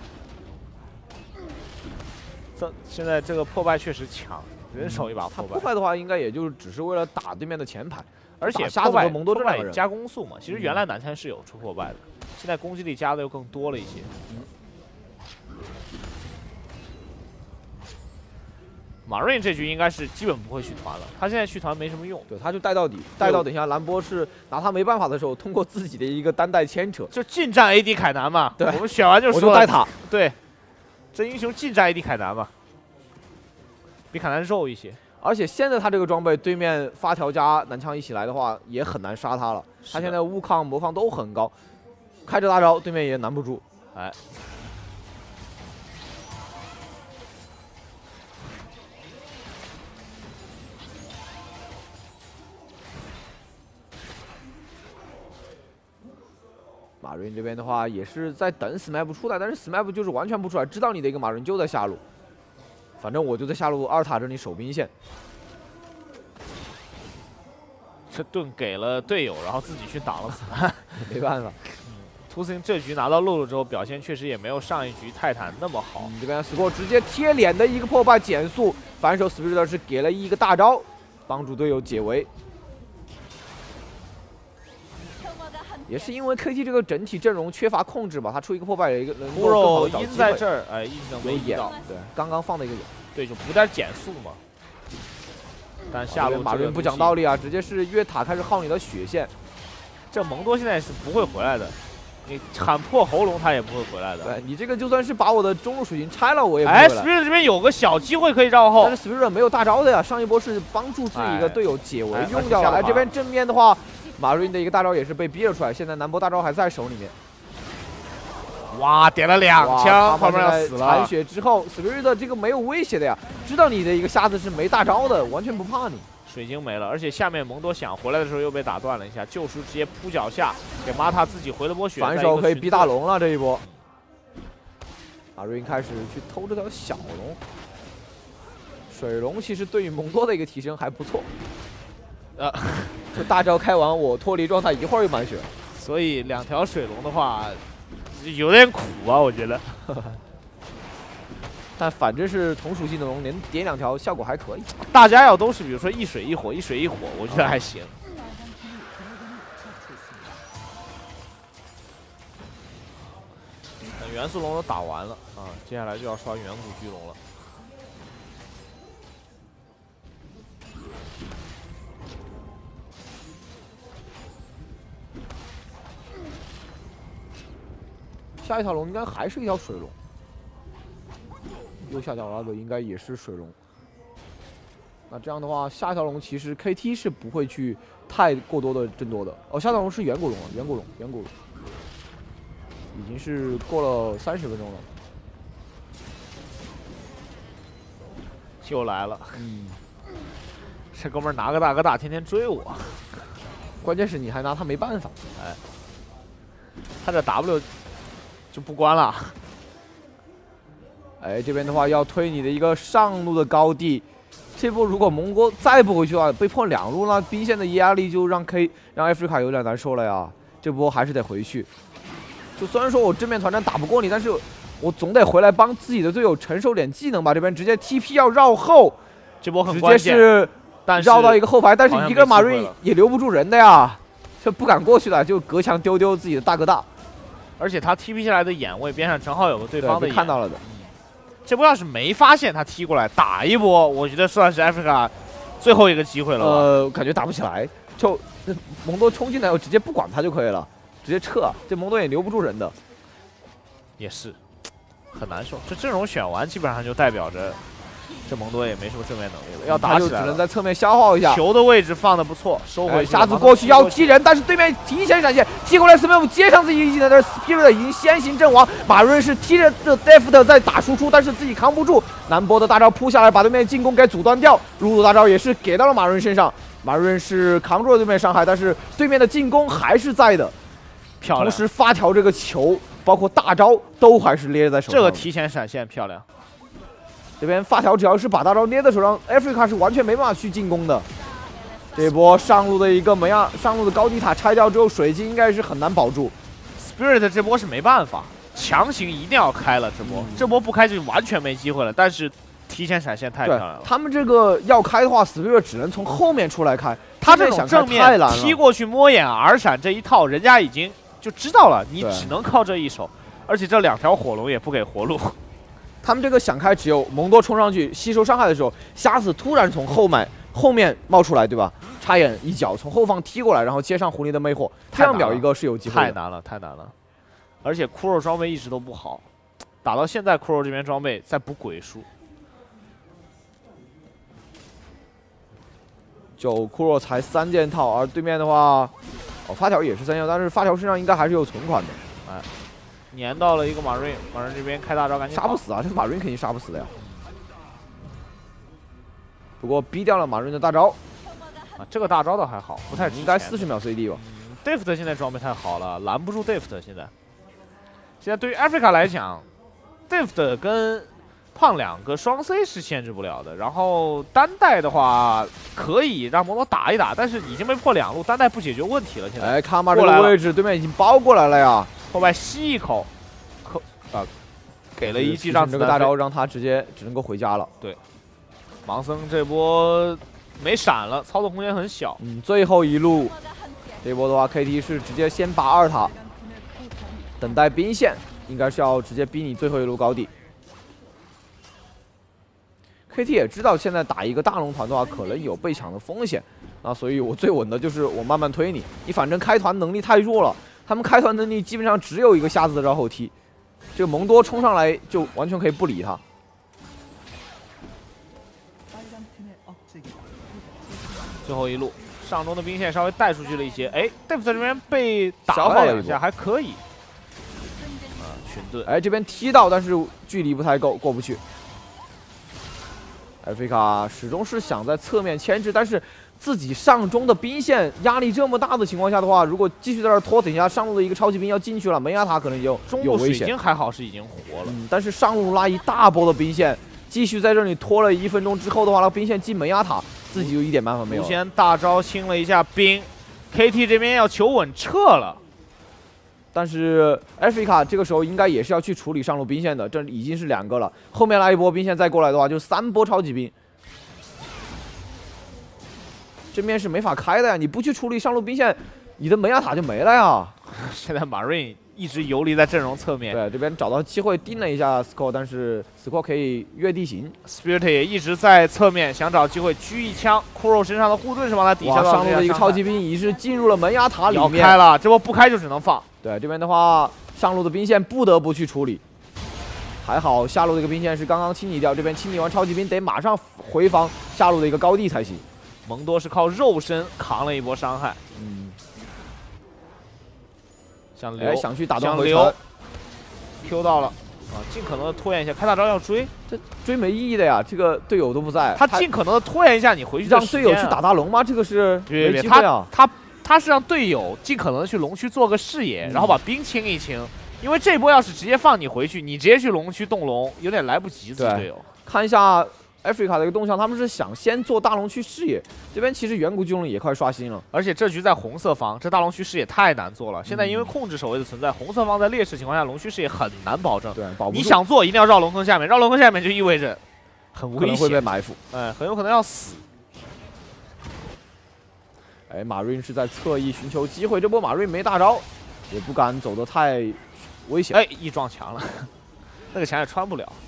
现在这个破败确实强，人手一把他破败。 破败的话，应该也就是只是为了打对面的前排， 而且瞎子和蒙多这两个人加攻速嘛，其实原来南山是有出破败的，现在攻击力加的又更多了一些。马瑞这局应该是基本不会续团了，他现在续团没什么用， 对，他就带到底，带到等下兰波是拿他没办法的时候，通过自己的一个单带牵扯， 就近战 AD 凯南嘛。 对， 我们选完就说我就带塔。 对，这英雄近战 AD 凯南嘛，比凯南肉一些。 而且现在他这个装备，对面发条加男枪一起来的话，也很难杀他了。他现在物抗、魔抗都很高，开着大招，对面也难不住。 哎， 马瑞这边的话也是在等 SMAP 出来，但是 SMAP 就是完全不出来，知道你的一个马瑞就在下路，反正我就在下路二塔这里守兵线。 这盾给了队友，然后自己去挡了子弹， 没办法。 图森这局拿到露露之后，表现确实也没有上一局泰坦那么好。 这边 Squad 直接贴脸的一个破败减速，反手 Spirit 是给了一个大招，帮助队友解围。也是因为 KT 这个整体阵容缺乏控制吧，他出一个破败，一个能够更好的找机会。 在这儿，哎，一直能没眼到， 对，刚刚放的一个眼， 对，就补点减速嘛。但下路马瑞不讲道理啊，直接是越塔开始耗你的血线。 这蒙多现在是不会回来的，你喊破喉咙他也不会回来的。 对你这个就算是把我的中路属性拆了，我也不会哎回来。 ，Spirit 这边有个小机会可以绕后， 但是 Spirit 没有大招的呀，上一波是帮助自己一个队友解围用掉了。 哎， 这边正面的话，马瑞的一个大招也是被逼了出来，现在南波大招还在手里面。 哇，点了2枪，后面要死了。 残血之后 ，Spirit 的这个没有威胁的呀，知道你的一个瞎子是没大招的，完全不怕你。 水晶没了，而且下面蒙多想回来的时候又被打断了一下，救赎直接扑脚下，给玛塔自己回了波血。 反手可以逼大龙了这一波。马瑞开始去偷这条小龙，水龙其实对于蒙多的一个提升还不错。就大招开完我脱离状态，一会儿又满血。 所以2条水龙的话有点苦啊，我觉得。 但反正是同属性的龙，连点2条效果还可以。 大家要都是比如说一水一火，一水一火，我觉得还行。元素龙都打完了啊，接下来就要刷远古巨龙了。 下一条龙应该还是一条水龙。右下角那个应该也是水龙。那这样的话，下一条龙其实 KT 是不会去太过多的争夺的。哦，下一条龙是远古龙了，远古龙，已经是过了30分钟了。 又来了，这哥们儿拿个大哥大，天天追我。 关键是你还拿他没办法。 哎，他这 W 就不关了。 哎，这边的话要推你的一个上路的高地，这波如果蒙哥再不回去的话，被破2路，那兵线的压力就让 Africa 有点难受了呀。这波还是得回去。就虽然说我正面团战打不过你，但是我总得回来帮自己的队友承受点技能吧。这边直接 TP 要绕后， 这波很关键， 直接是绕到一个后排，但是一个马瑞也留不住人的呀，就不敢过去了，就隔墙丢自己的大哥大。 而且他 TP 下来的眼位边上正好有个对方的眼， 看到了的。 这波要是没发现他踢过来打一波，我觉得算是 Africa 最后一个机会了吧。 感觉打不起来，就蒙多冲进来，我直接不管他就可以了，直接撤。这蒙多也留不住人的， 也是很难受。这阵容选完，基本上就代表着这蒙多也没什么正面能力了，要打起来了， 他就只能在侧面消耗一下。 球的位置放的不错，收回瞎子过去要踢人，但是对面提前闪现，踢过来 SMAP 接上自己一技能，但是 Spirit 已经先行阵亡。马瑞是踢着这 Deft 在打输出，但是自己扛不住，南波的大招扑下来，把对面进攻给阻断掉。露露大招也是给到了马瑞身上，马瑞是扛住了对面伤害，但是对面的进攻还是在的。 漂亮。 同时发条这个球包括大招都还是捏在手上。 这个提前闪现漂亮。 这边发条只要是把大招捏在手上 ，Africa 是完全没办法去进攻的。这一波上路的一个上路的高地塔拆掉之后，水晶应该是很难保住。 Spirit 这波是没办法，强行一定要开了这波，这波不开就完全没机会了。但是提前闪现太漂亮了。 他们这个要开的话 ，Spirit 只能从后面出来开。 他这种正面踢过去摸眼 R 闪这一套，人家已经就知道了，你只能靠这一手，而且这2条火龙也不给活路。 他们这个想开，只有蒙多冲上去吸收伤害的时候，瞎子突然从后面冒出来，对吧？插眼一脚从后方踢过来，然后接上狐狸的魅惑，这样秒一个是有机会的。 太难了，太难了。而且骷髅装备一直都不好，打到现在骷髅这边装备在补鬼术。 就骷髅才3件套，而对面的话，发条也是3件，但是发条身上应该还是有存款的。 哎，粘到了一个马瑞，马瑞这边开大招，赶紧杀不死啊！这马瑞肯定杀不死的呀。不过逼掉了马瑞的大招。 啊，这个大招倒还好，不太应该40秒 CD 吧。 Deft 现在装备太好了，拦不住 Deft。现在对于 Africa 来讲 ，Deft 跟胖2个双 C 是限制不了的。然后单带的话，可以让摩托打一打，但是已经被破2路，单带不解决问题了。现在， 哎，卡马这个位置，对面已经包过来了呀。 后边吸一口，给了一记让这个大招，让他直接只能够回家了。 对，盲僧这波没闪了，操作空间很小。 最后一路，这波的话 ，KT 是直接先拔2塔，等待兵线，应该是要直接逼你最后一路高地。KT 也知道现在打一个大龙团的话，可能有被抢的风险，那所以我最稳的就是我慢慢推你，你反正开团能力太弱了，他们开团能力基本上只有一个瞎子的绕后踢，这个蒙多冲上来就完全可以不理他。 最后一路上中的兵线稍微带出去了一些，哎 ，Deft 这边被打了2下，还可以。群盾， 哎，这边踢到，但是距离不太够，过不去。Africa 始终是想在侧面牵制，但是自己上中的兵线压力这么大的情况下的话，如果继续在这拖，等一下上路的一个超级兵要进去了，门牙塔可能就有危险。 水晶还好是已经活了， 但是上路拉一大波的兵线，继续在这里拖了1分钟之后的话，那兵线进门牙塔，自己就一点办法没有。 先大招清了一下兵 ，KT 这边要求稳撤了。 但是 Africa 这个时候应该也是要去处理上路兵线的，这已经是2个了。后面来一波兵线再过来的话，就3波超级兵。这面是没法开的呀，你不去处理上路兵线，你的门牙塔就没了呀。 现在马瑞一直游离在阵容侧面， 对，这边找到机会盯了一下 Score， 但是 Score 可以越地形 ，Spirit 也一直在侧面想找机会狙一枪。骷髅身上的护盾是往他底下上路的一个超级兵已是进入了门牙塔里面， 要开了，这波不开就只能放。 对，这边的话上路的兵线不得不去处理，还好下路的一个兵线是刚刚清理掉，这边清理完超级兵得马上回防下路的一个高地才行。 蒙多是靠肉身扛了一波伤害， 想去打断回城 ，Q 到了啊，尽可能的拖延一下，开大招要追， 这追没意义的呀，这个队友都不在， 他尽可能的拖延一下你回去， 让队友去打大龙吗？这个是没机会啊， 他是让队友尽可能的去龙区做个视野，然后把兵清一清，因为这波要是直接放你回去，你直接去龙区动龙，有点来不及自己队友。 看一下 Africa 的一个动向，他们是想先做大龙区视野，这边其实远古巨龙也快刷新了， 而且这局在红色方，这大龙区视野太难做了。现在因为控制守卫的存在，红色方在劣势情况下，龙区视野很难保证。 对，保不住。 你想做，一定要绕龙坑下面，绕龙坑下面就意味着很危险， 可能会被埋伏， 很有可能要死。 哎，马瑞是在侧翼寻求机会，这波马瑞没大招，也不敢走得太危险。 哎，一撞墙了，那个墙也穿不了。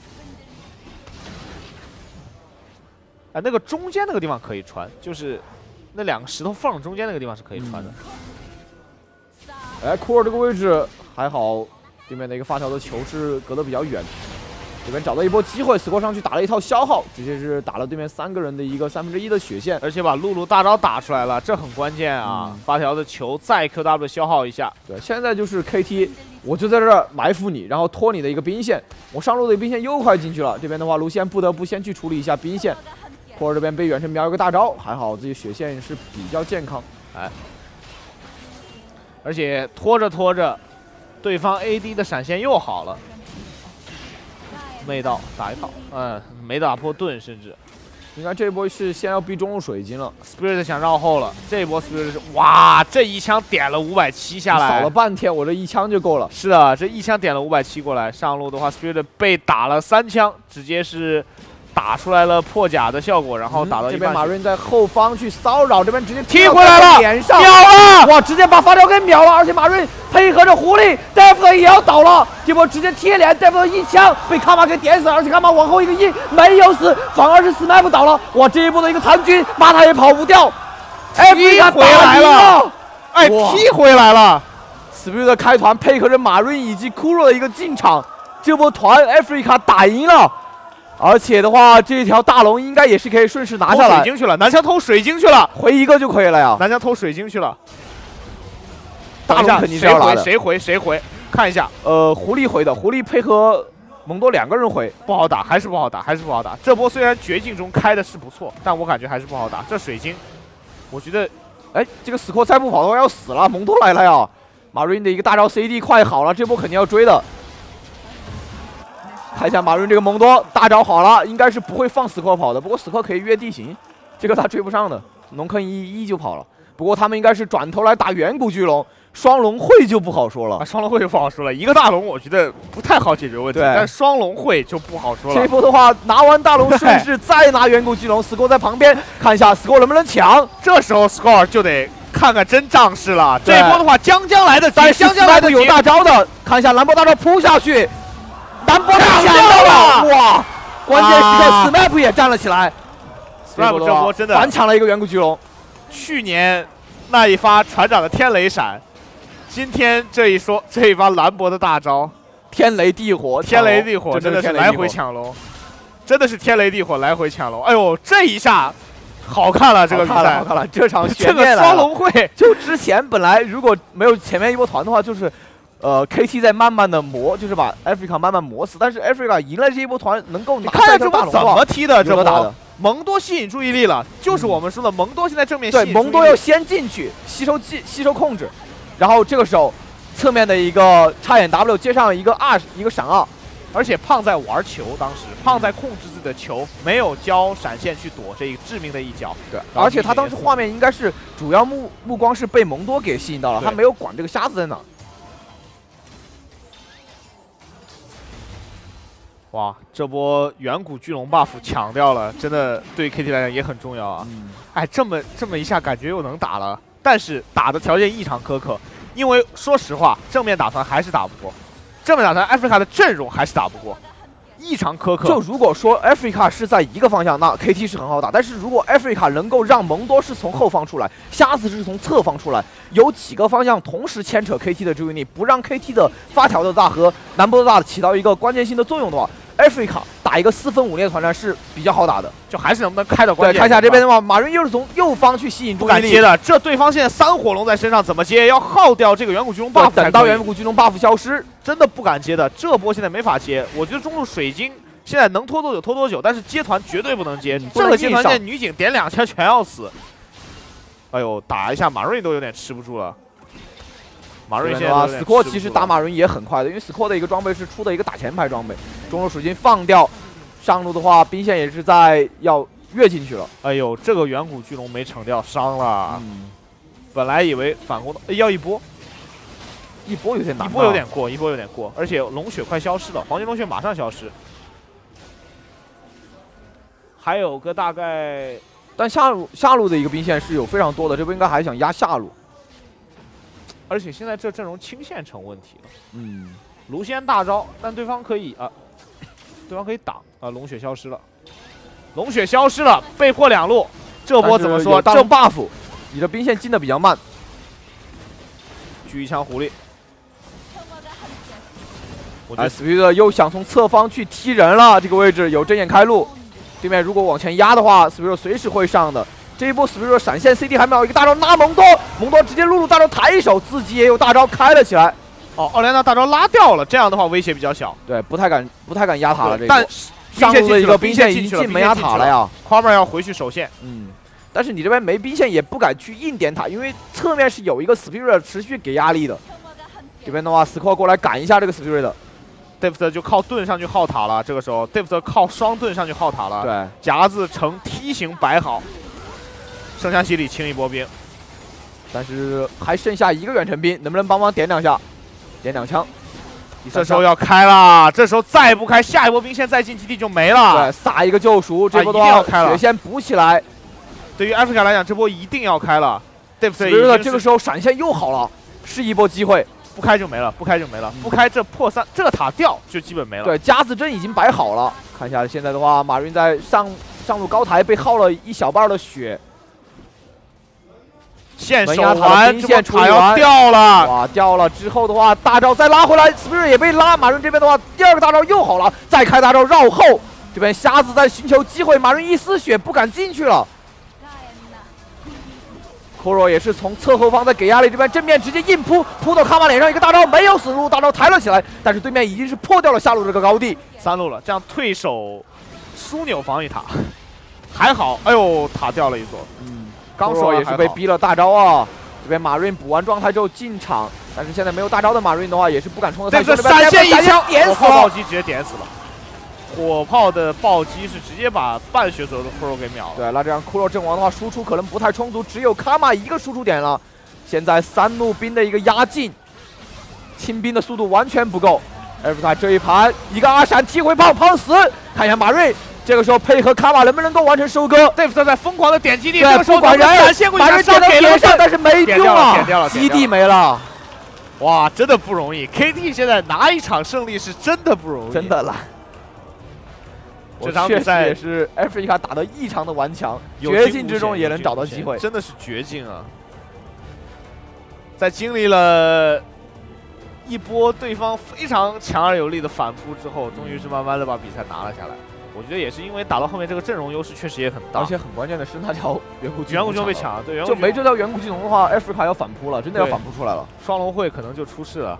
哎，那个中间那个地方可以穿，就是那2个石头缝中间那个地方是可以穿的。 哎，库尔这个位置还好，对面的一个发条的球是隔得比较远。这边找到一波机会，Score上去打了一套消耗，直接是打了对面3个人的一个1/3的血线， 而且把露露大招打出来了，这很关键啊！发条的球再 QW 消耗一下。 对，现在就是 KT， 我就在这儿埋伏你，然后拖你的一个兵线，我上路的兵线又快进去了。这边的话，卢锡安不得不先去处理一下兵线。库尔这边被远程瞄一个大招，还好自己血线是比较健康， 哎，而且拖着拖着。 对方 AD 的闪现又好了，媚道打一套，没打破盾，甚至应该这一波是先要逼中路水晶了。 Spirit 想绕后了，这一波 Spirit 哇，这一枪点了570下来， 扫了半天，我这一枪就够了。 是的，这一枪点了570过来，上路的话 Spirit 被打了3枪，直接是打出来了破甲的效果，然后打到一半。 这边马润在后方去骚扰，这边直接踢回来了， 脸上秒了！ 哇，直接把发条给秒了，而且马润配合着狐狸，戴夫也要倒了，这波直接贴脸，戴夫一枪被卡玛给点死，而且卡玛往后一个硬没有死，反而是 Snap 倒了。哇，这一波的一个残军，马塔也跑不掉， 踢回来了，哎，踢回来了。 Spirit 的开团配合着马润以及库洛的一个进场，这波团 Africa 打赢了。而且的话，这条大龙应该也是可以顺势拿下来。 水晶去了，南墙偷水晶去了， 回一个就可以了呀。 南墙偷水晶去了， 大龙肯定是要拿的。 谁回？看一下， 狐狸回的，狐狸配合蒙多2个人回， 不好打，还是不好打。这波虽然绝境中开的是不错，但我感觉还是不好打。这水晶，我觉得， 哎，这个死扣再不跑的话要死了，蒙多来了呀。马瑞的一个大招 CD 快好了，这波肯定要追的。看一下马润这个蒙多大招好了，应该是不会放死扣跑的。不过死扣可以越地形，这个他追不上的。农坑一就跑了。不过他们应该是转头来打远古巨龙，双龙会就不好说了。 双龙会就不好说了，一个大龙我觉得不太好解决问题，但双龙会就不好说了。 这一波的话，拿完大龙顺势再拿远古巨龙，死扣在旁边看一下死扣能不能抢。 这时候 Score 就得看看真仗势了。这一波的话，将来的但是将来的有大招的，看一下兰博大招扑下去。兰博抢到了，哇！关键时刻 ，Snap 也站了起来。 Snap 这波真的反抢了一个远古巨龙。 去年那一发船长的天雷闪，今天这一发兰博的大招， 天雷地火， 真的是来回抢龙，真的是天雷地火来回抢龙。哎呦，这一下好看了，这个比赛好看了，这场这个双龙会， 就之前本来如果没有前面一波团的话，就是。KT 在慢慢的磨，就是把 Africa 慢慢磨死，但是 Africa 赢了这一波团，能够拿下这波怎么踢的？这波打的蒙多吸引注意力了，就是我们说的蒙多现在正面吸引注意力。 对，蒙多要先进去吸收控制，然后这个时候侧面的一个插眼 W 接上了一个一个闪二， 而且胖在玩球，当时胖在控制自己的球，没有交闪现去躲这一致命的一脚。 对，而且他当时画面应该是主要目光是被蒙多给吸引到了，他没有管这个瞎子在哪。 哇，这波远古巨龙 buff 抢掉了，真的对 KT 来讲也很重要啊。哎，这么一下感觉又能打了，但是打的条件异常苛刻，因为说实话，正面打团还是打不过，正面打团 Africa 的阵容还是打不过，异常苛刻。 就如果说 Africa 是在一个方向，那 KT 是很好打，但是如果 Africa 能够让蒙多是从后方出来，瞎子是从侧方出来，有几个方向同时牵扯 KT 的注意力，不让 KT 的发条的大和南波的大起到一个关键性的作用的话。Africa 打一个4分5裂团战是比较好打的， 就还是能不能开到关键。 对，看一下这边的话，马润又是从右方去吸引注意力， 不敢接的。这对方现在3火龙在身上，怎么接？要耗掉这个远古巨龙 buff， 等到远古巨龙 buff 消失， 真的不敢接的。这波现在没法接，我觉得中路水晶现在能拖多久拖多久，但是接团绝对不能接。这个接团现在女警点2枪全要死。哎呦，打一下马润都有点吃不住了。马瑞现在死阔其实打马润也很快的，因为死阔的一个装备是出的一个打前排装备，中路水晶放掉，上路的话兵线也是在要跃进去了。 哎呦，这个远古巨龙没惩掉，伤了。本来以为反攻要一波有点难，一波有点过，而且龙血快消失了，黄金龙血马上消失，还有个大概， 但下路的一个兵线是有非常多的，这波应该还想压下路。 而且现在这阵容清线成问题了。卢仙大招，但对方可以挡啊！龙血消失了，被迫2路。这波怎么说？ 这 buff， 你的兵线进的比较慢。 狙一枪狐狸。 Spirit 又想从侧方去踢人了，这个位置有睁眼开路，对面如果往前压的话 ，Spirit 随时会上的。这一波 Spirit 闪现 CD 还没有一个大招拉蒙多直接露露大招抬手，自己也有大招开了起来。 哦，奥莲娜大招拉掉了，这样的话威胁比较小。 对，不太敢压塔了。这个但上路的一个兵线已经进门牙塔了呀。 Kramer 要回去守线。 但是你这边没兵线也不敢去硬点塔，因为侧面是有一个 Spirit 持续给压力的。 这边的话，Score 过来赶一下这个 Spirit。 Deft 就靠盾上去耗塔了，这个时候 Deft 靠双盾上去耗塔了。 对， 夹子呈梯形摆好，圣枪洗礼清一波兵， 但是还剩下一个远程兵，能不能帮忙点2下？点2枪。 这时候要开了，这时候再不开，下一波兵线再进基地就没了。 对，撒一个救赎，这波的一定要话开了血线补起来。 对于 Africa 来讲，这波一定要开了。Deft 已这经个时候闪现又好了，是一波机会。 不开就没了，不开就没了，不开这破3，这个塔掉就基本没了。 对，夹子阵已经摆好了。看一下现在的话，马云在上路高台被耗了一小半的血。 线守门牙塔的完， 兵这波塔线处理完要掉了。 哇，掉了之后的话，大招再拉回来 ，Spirit 也被拉。马云这边的话，第2个大招又好了，再开大招绕后。这边瞎子在寻求机会，马云一丝血不敢进去了。Kuro 也是从侧后方在给压力，这边正面直接硬扑到卡玛脸上，一个大招没有死路，大招抬了起来，但是对面已经是破掉了下路这个高地 ，3路了，这样退守枢纽防御塔，还好，哎呦，塔掉了一座，刚说也是被逼了大招啊。这边马瑞补完状态之后进场，但是现在没有大招的马瑞的话也是不敢冲的太凶， 这闪现一枪点死了， 爆击直接点死了。火炮的暴击是直接把半血左右的 Kuro 给秒了。 对，那这样 Kuro 阵亡的话，输出可能不太充足，只有卡玛一个输出点了。现在3路兵的一个压境，清兵的速度完全不够。Africa 这一盘一个阿闪踢回胖死，看一下马瑞，这个时候配合卡玛能不能够完成收割 ？Deft 在疯狂的点基地， 对， 这个时候不管人， 闪现过去， 马瑞点到点上，但是没用啊， 点掉了， 基地没了。 哇，真的不容易 ，KT 现在拿一场胜利是真的不容易， 真的了。 这场比赛也是 Africa 打得异常的顽强，绝境之中也能找到机会， 真的是绝境啊！在经历了一波对方非常强而有力的反扑之后，终于是慢慢的把比赛拿了下来。我觉得也是因为打到后面这个阵容优势确实也很大， 而且很关键的是那条远古巨龙被抢了，对， 就没这条远古巨龙的话 ，Africa 要反扑了，真的要反扑出来了， 双龙会可能就出事了。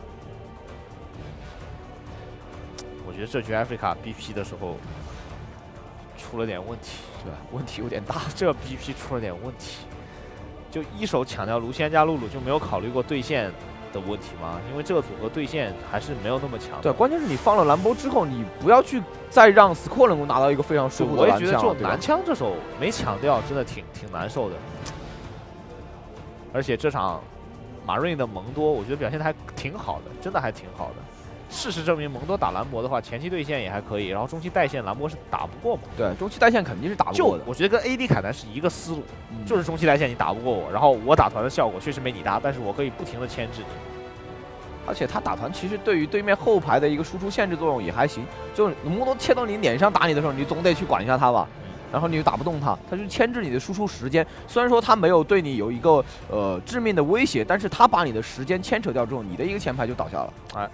我觉得这局 Africa BP 的时候出了点问题， 对，问题有点大。 这 BP 出了点问题，就一手抢掉卢锡安加露露，就没有考虑过对线的问题吗？因为这个组合对线还是没有那么强。 对，关键是你放了兰博之后，你不要去再让 Score 能够拿到一个非常舒服的蓝枪。 我也觉得这种蓝枪这手没抢掉，真的挺难受的。而且这场马瑞的蒙多，我觉得表现的还挺好的，真的还挺好的。事实证明，蒙多打兰博的话，前期对线也还可以，然后中期带线兰博是打不过嘛。 对，中期带线肯定是打不过的。 我觉得跟 AD 凯南是一个思路，就是中期带线你打不过我，然后我打团的效果确实没你大，但是我可以不停的牵制你。 而且他打团其实对于对面后排的一个输出限制作用也还行，就是蒙多切到你脸上打你的时候，你总得去管一下他吧。然后你又打不动他，他就牵制你的输出时间。虽然说他没有对你有一个致命的威胁，但是他把你的时间牵扯掉之后，你的一个前排就倒下了。 哎。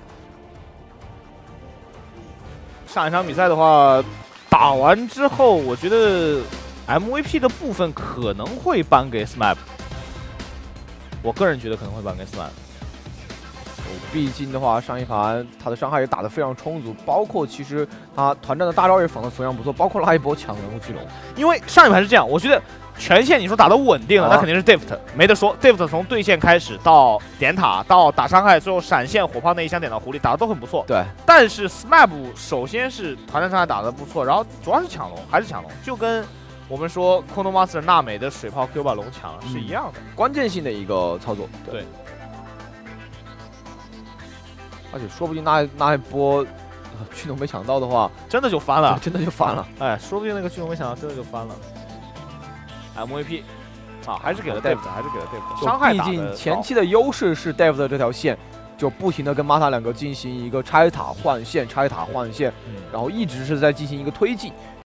上一场比赛的话，打完之后，我觉得 MVP 的部分可能会颁给 SMAP。我个人觉得可能会颁给 SMAP。 毕竟的话，上一盘他的伤害也打得非常充足，包括其实他团战的大招也防得非常不错，包括拉一波抢人物巨龙。 因为上一盘是这样，我觉得全线你说打得稳定了，那肯定是 Deft 没得说。Deft 从对线开始到点塔到打伤害，最后闪现火炮那一枪点到狐狸，打得都很不错。 对。 但是 SMAP 首先是团战伤害打得不错，然后主要是抢龙，还是抢龙，就跟我们说 Konomaster 娜美的水炮 Q 把龙抢了是一样的， 关键性的一个操作。 对。 而且说不定那一波巨龙没抢到的话， 真的就翻了， 真的就翻了。 哎，说不定那个巨龙没抢到，真的就翻了。MVP 啊，还是给了 Deft， 还是给了 Deft。伤害毕竟前期的优势是 Deft 的这条线，就不停的跟 Mata 两个进行一个拆塔换线，拆塔换线，然后一直是在进行一个推进。